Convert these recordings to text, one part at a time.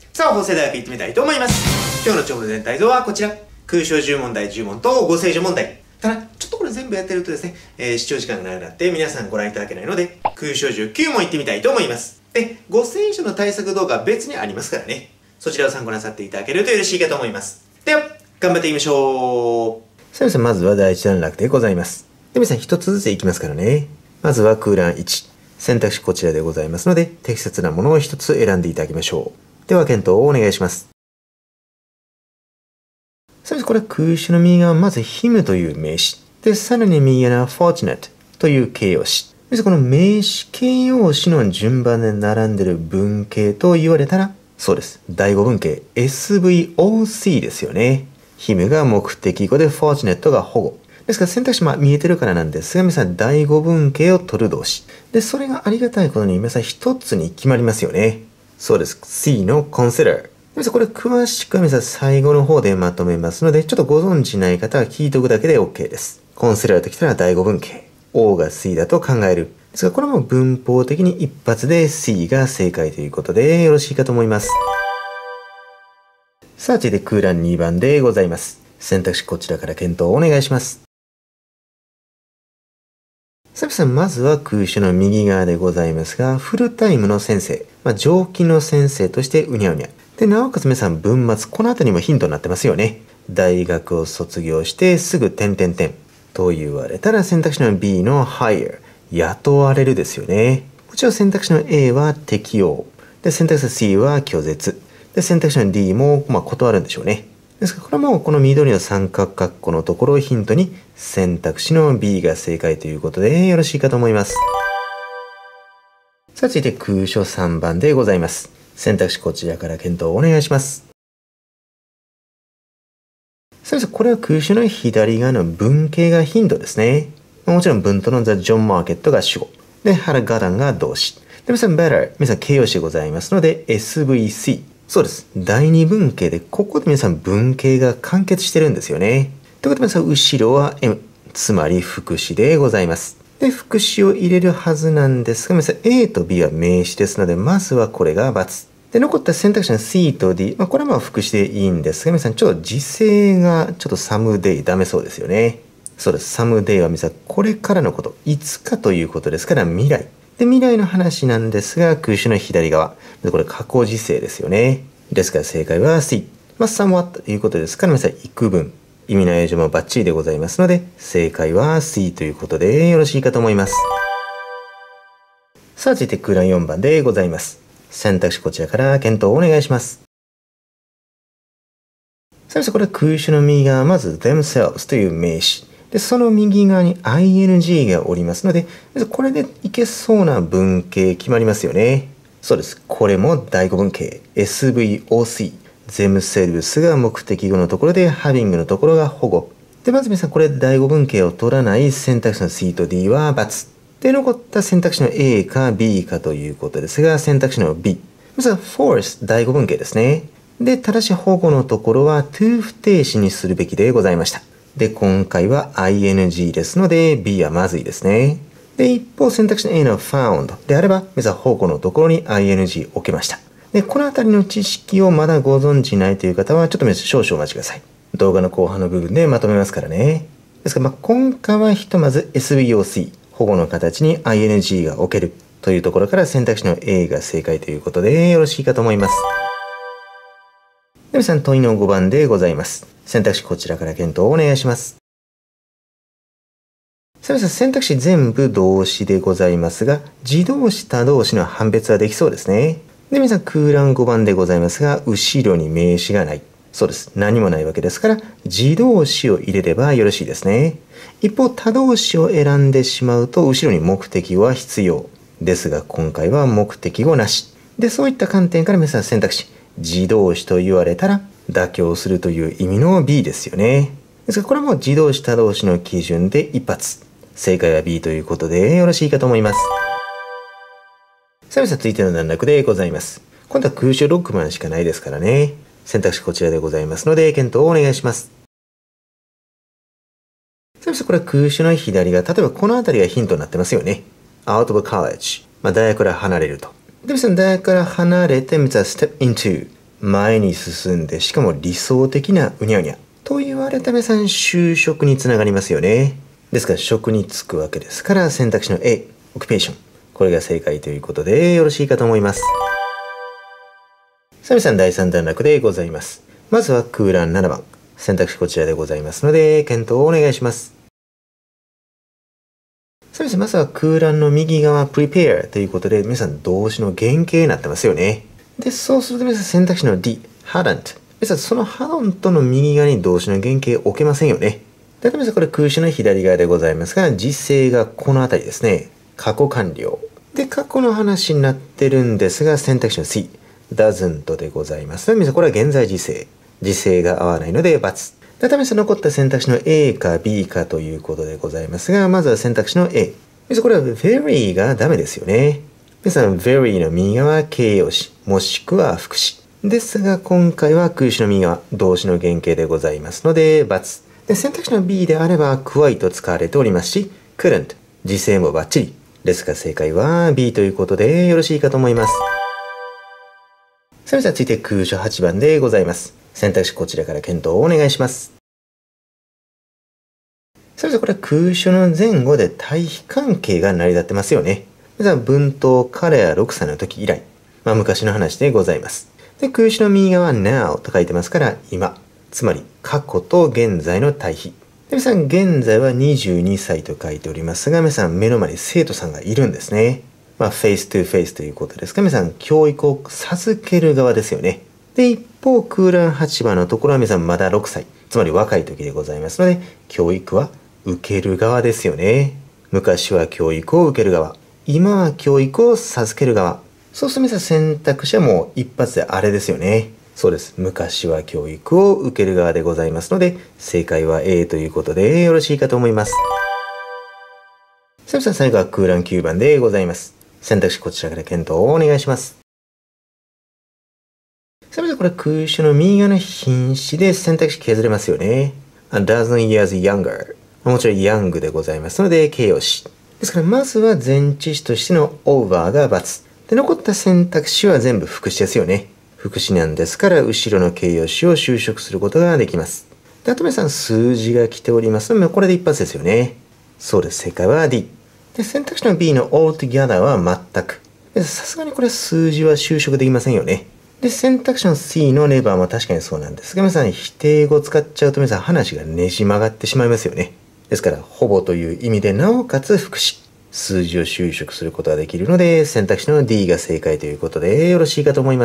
さあ、法政大学行ってみたいと思います。今日の情報全体像はこちら。空小10問題10問と合成除問題。ただ、ちょっとこれ全部やってるとですね、視聴時間が長くなって皆さんご覧いただけないので、空小19問行ってみたいと思います。で、合成除の対策動画は別にありますからね。そちらを参考なさっていただけると嬉しいかと思います。では、頑張っていきましょう。さあ皆さん、まずは第一段落でございます。で、皆さん一つずついきますからね。まずは空欄1。選択肢こちらでございますので、適切なものを一つ選んでいただきましょう。では、検討をお願いします。さあ、これは空詞の右側、まず him という名詞。で、さらに右側は fortunate という形容詞。この名詞形容詞の順番で並んでいる文型と言われたら、そうです。第5文型 SVOC ですよね。him が目的語で fortunate が保護。ですから選択肢見えてるからなんですが、皆さん第5文型を取る動詞。で、それがありがたいことに皆さん一つに決まりますよね。そうです。C の consider。皆さんこれ詳しくは皆さん最後の方でまとめますので、ちょっとご存知ない方は聞いておくだけで OK です。consider ときたら第5文型。O が C だと考える。ですがこれも文法的に一発で C が正解ということでよろしいかと思います。さあ、続いて空欄2番でございます。選択肢こちらから検討をお願いします。さあ、まずは空詞の右側でございますが、フルタイムの先生、上記の先生としてうにゃうにゃ。で、なおかつ皆さん文末、この辺りもヒントになってますよね。大学を卒業してすぐ点々点と言われたら選択肢の B の hire、雇われるですよね。こちら選択肢の A は適用。で、選択肢の C は拒絶。で、選択肢の D も断るんでしょうね。ですからこれもこの緑の三角括弧のところをヒントに選択肢の B が正解ということでよろしいかと思います。さあ、続いて空所3番でございます。選択肢こちらから検討をお願いします。さあ、これは空所の左側の文型がヒントですね。もちろん文頭の The John Market が主語。で、原ガダンが動詞。で、皆さん better、皆さん形容詞でございますので SVC。そうです。第二文型で、ここで皆さん文型が完結してるんですよね。ということで皆さん、後ろは M、つまり副詞でございます。で、副詞を入れるはずなんですが、皆さん A と B は名詞ですので、まずはこれが×。で、残った選択肢の C と D、これは副詞でいいんですが、皆さんちょっと時制がちょっとサムデイダメそうですよね。そうです。サムデイは皆さんこれからのこと、いつかということですから未来。で、未来の話なんですが、空詞の左側。これ過去時制ですよね。ですから正解は C。somewhat ということですから、皆さん幾分。意味内容上もバッチリでございますので、正解は C ということでよろしいかと思います。さあ、続いて空欄4番でございます。選択肢こちらから検討をお願いします。さあ、これは空詞の右側、まず themselves という名詞。で、その右側に ing がおりますので、これでいけそうな文型決まりますよね。そうです。これも第5文型。SVOC。themselves が目的語のところで、having のところが保護。で、まず皆さん、これ第5文型を取らない選択肢の C と D は×。で、残った選択肢の A か B かということですが、選択肢の B。まずは force 第5文型ですね。で、ただし保護のところは to 不定詞にするべきでございました。で、今回は ing ですので B はまずいですね。で、一方選択肢の A の found であれば、まずは保護のところに ing を置けました。で、このあたりの知識をまだご存知ないという方は、ちょっと皆さん少々お待ちください。動画の後半の部分でまとめますからね。ですから、今回はひとまず SVOC、保護の形に ing が置けるというところから選択肢の A が正解ということでよろしいかと思います。で、皆さん問いの5番でございます。選択肢こちらから検討をお願いします。さあ、皆さん選択肢全部動詞でございますが、自動詞他動詞の判別はできそうですね。で、皆さん空欄5番でございますが、後ろに名詞がない。そうです。何もないわけですから、自動詞を入れればよろしいですね。一方、他動詞を選んでしまうと、後ろに目的語は必要。ですが、今回は目的語なし。で、そういった観点から皆さん選択肢、自動詞と言われたら、妥協するという意味の B ですよね。ですから、これも自動詞他動詞の基準で一発。正解は B ということでよろしいかと思います。さあ、皆さん続いての段落でございます。今度は空所6番しかないですからね。選択肢こちらでございますので、検討をお願いします。さあ、これは空所の左が、例えばこの辺りがヒントになってますよね。out of college。大学から離れると。で、皆さん大学から離れて、実は step into。 前に進んで、しかも理想的なうにゃうにゃと言われた皆さん、就職につながりますよね。ですから職に就くわけですから、選択肢の A、オキュペーション、これが正解ということでよろしいかと思います。さあ皆さん、第3段落でございます。まずは空欄7番、選択肢こちらでございますので検討をお願いします。さあ皆さん、まずは空欄の右側 prepare ということで、皆さん動詞の原型になってますよね。で、そうすると皆さん、選択肢の D、hadn't、皆さんその hadn't の右側に動詞の原型置けませんよね。だから皆さん、これ空詞の左側でございますが、時制がこの辺りですね。過去完了で、過去の話になってるんですが、選択肢の C、doesn't でございます。皆さん、これは現在時制、時制が合わないので×。だから皆さん、残った選択肢の A か B かということでございますが、まずは選択肢の A。皆さん、これは very がダメですよね。皆さん、very の右側は形容詞、もしくは副詞ですが、今回は空詞の右側、動詞の原型でございますので×。で、選択肢の B であれば quite と使われておりますし、couldn't、時制もバッチリですが、正解は B ということでよろしいかと思います。さあ、続いて空所8番でございます。選択肢こちらから検討をお願いします。さあ、これは空所の前後で対比関係が成り立ってますよね。じゃあ、文頭、彼は6歳の時以来。昔の話でございます。で、空詞の右側は now と書いてますから、今。つまり、過去と現在の対比。で、皆さん、現在は22歳と書いておりますが、皆さん、目の前に生徒さんがいるんですね。フェイストゥフェイスということですが、皆さん、教育を授ける側ですよね。で、一方、空欄8番のところは皆さん、まだ6歳。つまり、若い時でございますので、教育は受ける側ですよね。昔は教育を受ける側。今は教育を授ける側。そうすると皆さん、選択肢はもう一発であれですよね。そうです。昔は教育を受ける側でございますので、正解は A ということでよろしいかと思います。さあ皆さん、最後は空欄9番でございます。選択肢こちらから検討をお願いします。さあ皆さん、これ空詞の右側の品詞で選択肢削れますよね。A dozen years younger。もちろん young でございますので、形容詞。ですから、まずは前置詞としての over が×。で、残った選択肢は全部副詞ですよね。副詞なんですから、後ろの形容詞を修飾することができます。で、あと皆さん、数字が来ておりますので、これで一発ですよね。そうです。正解は D。で、選択肢の B の altogether は全く。さすがにこれ数字は修飾できませんよね。で、選択肢の C のネバーも確かにそうなんですが、皆さん、否定語を使っちゃうと皆さん、話がねじ曲がってしまいますよね。ですから、ほぼという意味で、なおかつ副詞。数字を修飾することができるので、選択肢の D が正解ということでよろしいかと思います。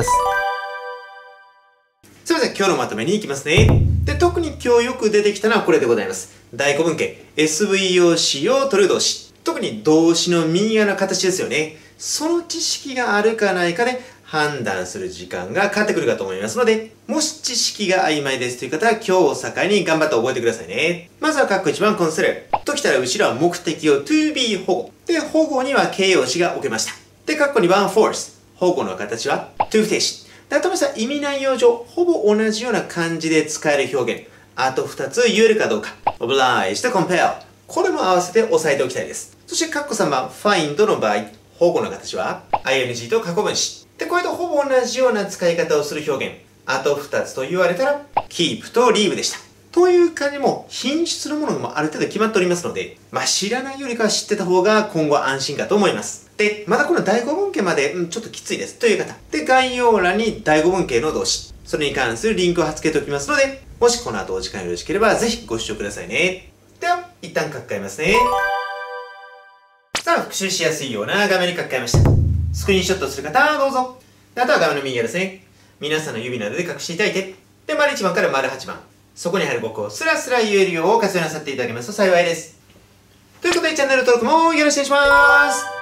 すいません、今日のまとめに行きますね。で、特に今日よく出てきたのはこれでございます。大古文系、SVOC を取る動詞。特に動詞の右側の形ですよね。その知識があるかないかで判断する時間がかかってくるかと思いますので、もし知識が曖昧ですという方は今日を境に頑張って覚えてくださいね。まずは括弧1番コンシデラときたら後ろは目的を to be 保護。で、保護には形容詞が置けました。で、括弧2番 force。保護の形は to 不定詞。で、あと皆さん意味内容上、ほぼ同じような漢字で使える表現。あと2つ言えるかどうか。oblige と compel。これも合わせて押さえておきたいです。そして括弧3番 find の場合、保護の形は ing と過去分詞。で、これとほぼ同じような使い方をする表現。あと2つと言われたら keep と leave でした。という感じも品質のものもある程度決まっておりますので、知らないよりかは知ってた方が今後安心かと思います。で、まだこの第5文系まで、ちょっときついですという方。で、概要欄に第5文系の動詞。それに関するリンクを貼っ付けておきますので、もしこの後お時間よろしければぜひご視聴くださいね。では、一旦書き換えますね。さあ、復習しやすいような画面に書き換えました。スクリーンショットする方はどうぞ。で、あとは画面の右側ですね。皆さんの指などで隠していただいて、で、丸1番から丸8番。そこに入る語句をスラスラ言えるよう活用なさっていただけますと幸いです。ということでチャンネル登録もよろしくお願いします。